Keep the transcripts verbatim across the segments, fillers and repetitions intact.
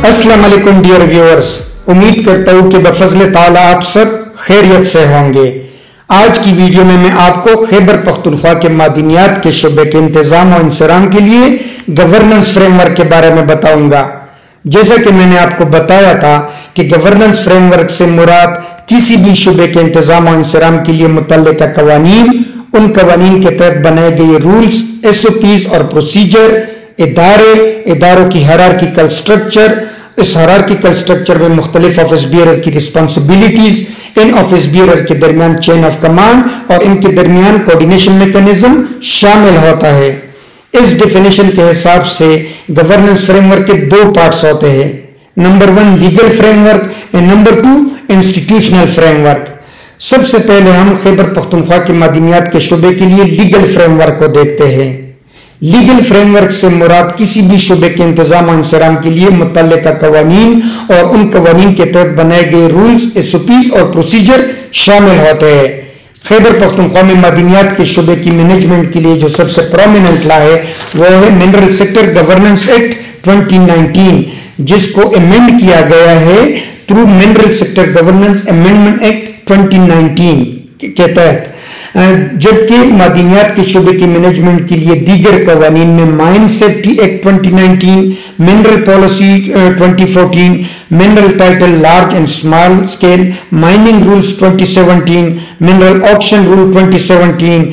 السلام علیکم dear viewers, امید کرتا ہوں کہ بفضل تعالیٰ آپ سب خیریت سے ہوں گے۔ آج کی ویڈیو میں میں آپ کو خیبر پختونخوا کے معدنیات کے شعبے کے انتظام و انصرام کے لیے گورننس فریم ورک کے بارے میں بتاؤں گا۔ جیسا کہ میں نے آپ کو بتایا تھا کہ گورننس فریم ورک سے مراد کسی بھی شعبے کے انتظام و انصرام کے لیے متعلقہ قوانین، ان قوانین کے تحت بنائے گئے رولز، ایس او پیز اور پروسیجر، ادارے، اداروں کی ہیرارکیکل سٹرکچر، اس ہیرارکیکل سٹرکچر میں مختلف آفس بیئرر کی رسپانسبلٹیز، ان آفس بیئرر کے درمیان چین آف کمانڈ اور ان کے درمیان کوارڈینیشن میکنزم شامل ہوتا ہے۔ اس ڈیفینیشن کے حساب سے گورننس فریم ورک کے دو پارٹس ہوتے ہیں، number one legal framework and number two institutional framework. سب سے پہلے ہم خیبر پختونخوا کے معدنیات کے شعبے کے لیے لیگل فریم ورک کو دیکھتے ہیں۔ لیگل فریم ورک سے مراد کسی بھی شعبے کے انتظام و انصرام کے لیے متعلقہ قوانین اور ان قوانین کے تحت بنائے گئے رولز، ایس او پیز اور پروسیجر شامل ہوتے ہیں۔ خیبر پختونخوا میں معدنیات کے شعبے کی مینجمنٹ کے لیے جو سب سے پرومیننٹ لا ہے وہ ہے mineral sector governance act twenty nineteen, جس کو امینڈ کیا گیا ہے through mineral sector governance amendment act twenty nineteen کے تحت، جبکہ معدنیات کے شعبے کی مینجمنٹ کے لیے دیگر قوانین میں mine safety act twenty nineteen, mineral policy twenty fourteen, mineral title large and small scale, mining rules twenty seventeen, mineral auction rule twenty seventeen,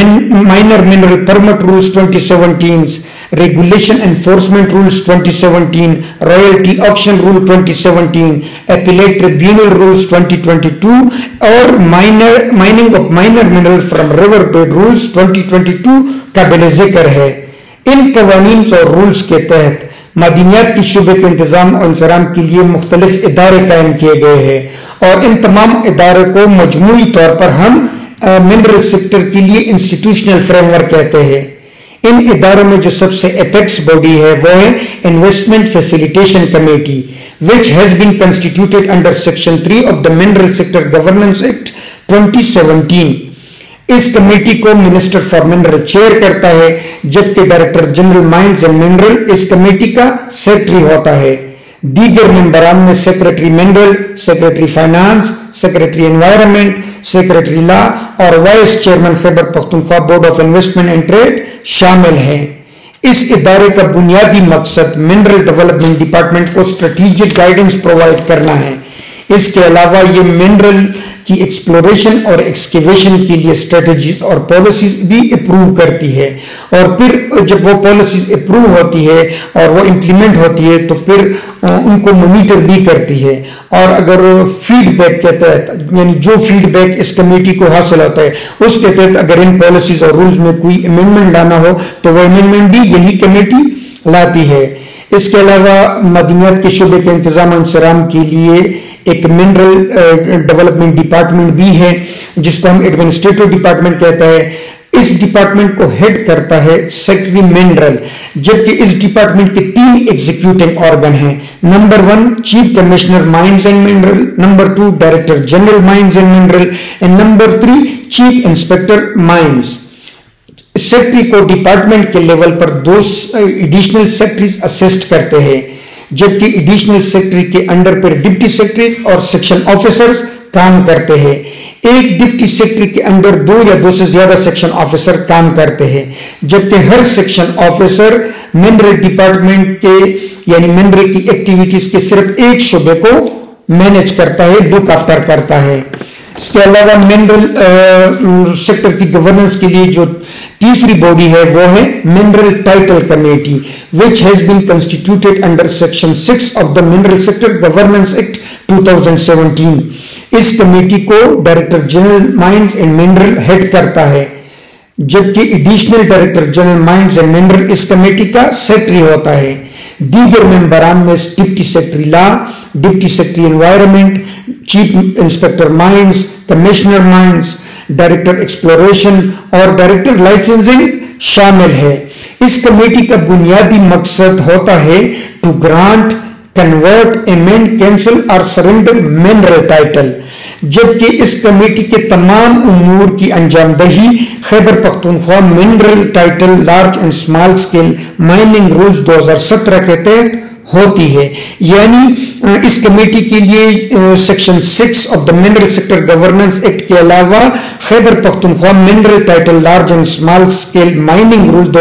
minor mineral permit rules twenty seventeen, regulation enforcement rules twenty seventeen, royalty auction rule twenty seventeen, appellate tribunal rules twenty twenty two اور minor mining of minor mineral from river bed rules twenty twenty two قابل ذکر ہے۔ ان قوانین اور rules کے تحت معدنیات کے شعبے کے انتظام اور انصرام کے لیے مختلف ادارے قائم کیے گئے ہیں، اور ان تمام ادارے کو مجموعی طور پر ہم منرل سیکٹر کے لیے انسٹیٹیوشنل فریم ورک کہتے ہیں۔ ان اداروں میں جو سب سے اپیکس باڈی ہے وہ ہے investment facilitation committee, which has been constituted under section three of the Mineral Sector Governance Act twenty seventeen. اس کمیٹی کو منسٹر فار منرل چیئر کرتا ہے، جبکہ director general mines and mineral اس کمیٹی کا سیکرٹری ہوتا ہے۔ دیگر ممبران میں secretary mineral, secretary finance, secretary environment, secretary law اور vice chairman Khyber Pakhtunkhwa board of investment and trade شامل ہیں۔ اس ادارے کا بنیادی مقصد منرل ڈیولپمنٹ ڈپارٹمنٹ کو اسٹریٹجک گائیڈنس پرووائڈ کرنا ہے۔ اس کے علاوہ یہ منرل کی ایکسپلوریشن اور ایکسکیویشن کے لیے اسٹریٹجیز اور پالیسیز بھی اپروو کرتی ہے، اور پھر جب وہ پالیسیز اپروو ہوتی ہے اور وہ امپلیمنٹ ہوتی ہے تو پھر ان کو مانیٹر بھی کرتی ہے، اور اگر فیڈ بیک کے تحت یعنی جو فیڈ بیک اس کمیٹی کو حاصل ہوتا ہے اس کے تحت اگر ان پالیسیز اور رولز میں کوئی امینڈمنٹ لانا ہو تو وہ امینڈمنٹ بھی یہی کمیٹی لاتی ہے۔ اس کے علاوہ معدنیات کے شعبے کے انتظام و انصرام کے لیے ایک منرل ڈیولپمنٹ ڈپارٹمنٹ بھی ہے، جس کو ہم ایڈمنسٹریٹو ڈپارٹمنٹ کہتا ہے۔ اس ڈپارٹمنٹ کو ہیڈ کرتا ہے سیکرٹری منرل، جبکہ اس ڈپارٹمنٹ کے تین ایگزیکیوٹنگ آرگن ہیں، number one chief commissioner mines and mineral, number two director general mines and mineral, and number three chief inspector mines. Secretary کو ڈپارٹمنٹ کے لیول پر دو ایڈیشنل سیکرٹریز اسسٹ کرتے ہیں، جبکہ ایڈیشنل سیکرٹری کے انڈر پر ڈپٹی سیکرٹریز اور سیکشن آفیسرز کام کرتے ہیں۔ ایک ڈپٹی سیکرٹری کے اندر دو یا دو سے زیادہ سیکشن آفیسر کام کرتے ہیں، جبکہ ہر سیکشن آفیسر منرل ڈپارٹمنٹ کے یعنی منرل کی ایکٹیویٹیز کے صرف ایک شعبے کو مینج کرتا ہے، لک آفٹر کرتا ہے۔ اس کے علاوہ منرل سیکٹر کی گورننس کے لیے جو تیسری باڈی ہے وہ ہے mineral title committee, which has been constituted under section six of the Mineral Sector Governance Act twenty seventeen. اس کمیٹی کو director general mines and mineral head کرتا ہے، جبکہ additional director general mines and mineral اس committee کا secretary ہوتا ہے۔ دیگر ممبران میں deputy secretary law, deputy secretary environment, chief inspector mines, commissioner mines, director exploration اور ڈائریکٹر لائسنسنگ شامل ہے۔ اس کمیٹی کا بنیادی مقصد ہوتا ہے to grant, convert, amend, cancel اور سرنڈر منرل ٹائٹل، جبکہ اس کمیٹی کے تمام امور کی انجام دہی Khyber Pakhtunkhwa mineral title large and small scale mining rules دو ہزار سترہ کے تحت ہوتی ہے. یعنی اس کمیٹی کے لیے section six of the mineral sector governance act کے علاوہ Khyber Pakhtunkhwa mineral title large and small scale mining rule دو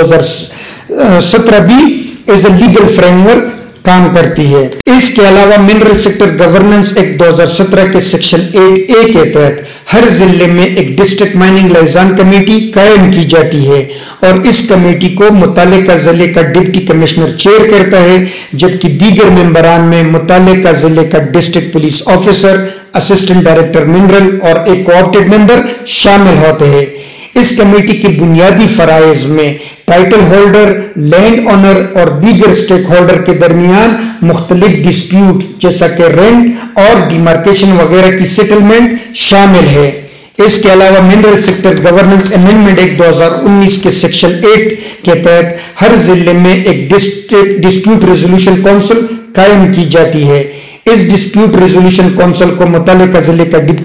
ہزار سترہ بھی as a legal framework کام کرتی ہے. اس کے علاوہ منرل سیکٹر گورننس ایکٹ دو ہزار سترہ کے سیکشن ایٹ اے کے تحت ہر ضلع میں ایک ڈسٹرکٹ مائننگ لائزان کمیٹی قائم کی جاتی ہے اور اس کمیٹی کو متعلقہ ضلع کا ڈپٹی کمشنر چیئر کرتا ہے، جبکہ دیگر ممبران میں متعلقہ ضلع کا district police officer, assistant director mineral اور ایک کوآپٹیڈ ممبر شامل ہوتے ہیں. اس کمیٹی کے بنیادی فرائض میں ٹائٹل ہولڈر، لینڈ اونر اور دیگر سٹیک ہولڈر کے درمیان مختلف ڈسپیوٹ جیسا کہ رینٹ اور ڈیمارکیشن وغیرہ کی سیٹلمنٹ شامل ہے. اس کے علاوہ mineral sector governance amendment act دو ہزار انیس کے سیکشن ایٹ کے تحت ہر ضلع میں ایک ڈسپیوٹ ریزولوشن کونسل قائم کی جاتی ہے. اس ڈسپیوٹ ریزولوشن کونسل کو متعلقہ ضلع کا ڈپٹی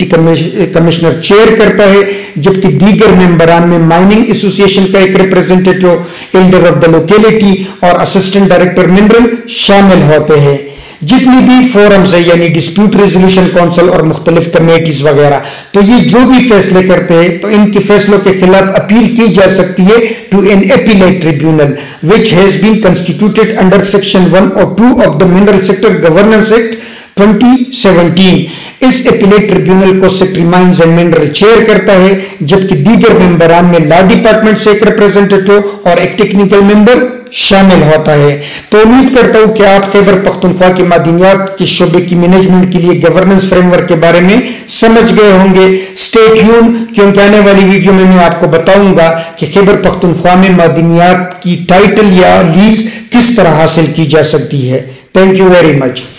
کمشنر چیئر کرتا ہے، جبکہ دیگر ممبران میں مائننگ ایسوسی ایشن کا ایک representative, elder of the locality اور اسسٹنٹ ڈائریکٹر منرل شامل ہوتے ہیں. جتنی بھی فورمز ہے یعنی ڈسپیوٹ ریزولوشن کونسل اور مختلف کمیٹیز وغیرہ، تو یہ جو بھی فیصلے کرتے ہیں تو ان کے فیصلوں کے خلاف اپیل کی جا سکتی ہے to an appellate tribunal which has been constituted under section one or two of the mineral sector governance act twenty seventeen. اس اپیلیٹ ٹریبیونل کو secretary mines and mineral chair کرتا ہے، جبکہ دیگر ممبران میں لا ڈپارٹمنٹ سے ایک ریپرزینٹیٹو اور ایک ٹیکنیکل ممبر شامل ہوتا ہے. تو امید کرتا ہوں کہ آپ خیبر پختونخوا کے معدنیات کے شعبے کی مینجمنٹ کے لیے گورننس فریم ورک کے بارے میں سمجھ گئے ہوں گے. اسٹے ٹیون، کیونکہ آنے والی ویڈیو میں میں آپ کو بتاؤں گا کہ خیبر پختونخوا میں معدنیات کی ٹائٹل یا لیز کس طرح حاصل کی جا سکتی ہے. Thank you very much.